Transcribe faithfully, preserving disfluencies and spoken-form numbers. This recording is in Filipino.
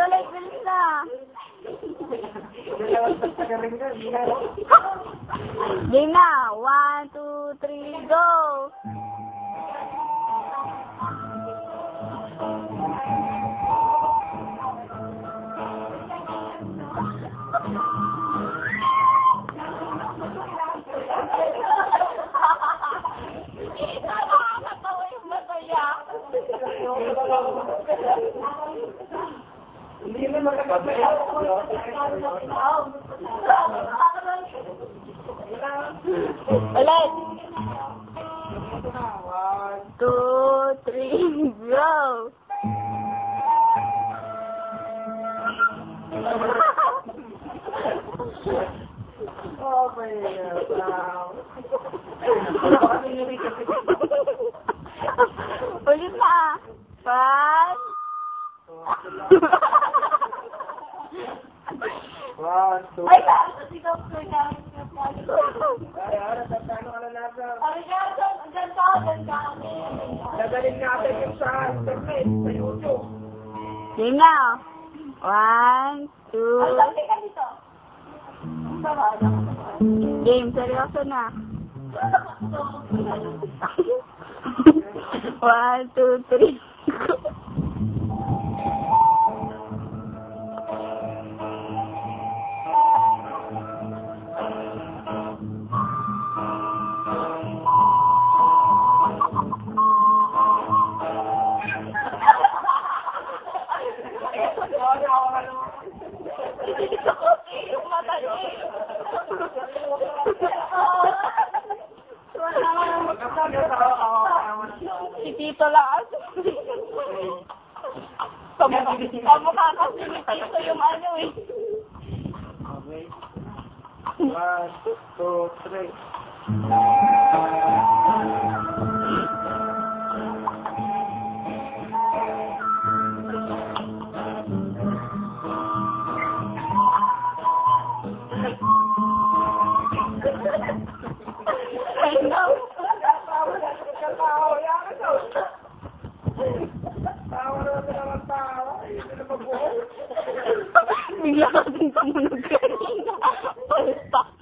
ulit, bilis na. Game na. One, two, three, go. Hindi mo makakapit. Ulit. Two, three, go. Oh, my God. Ulit na. Five. One, two. Ay, sigaw ko na. Ay, ara, tatano ka na nasa. Ay, gano'n, dyan ka, dyan ka. Dadalhin natin yung sa internet, sa YouTube. Game na. One, two. Game, seryoso na. One, two, three. Si Tito lang. Kamukha kasi ni Tito yung ano eh. Okay. One, two, three. I know. Bigla kasing tumunog kanina. Palpak.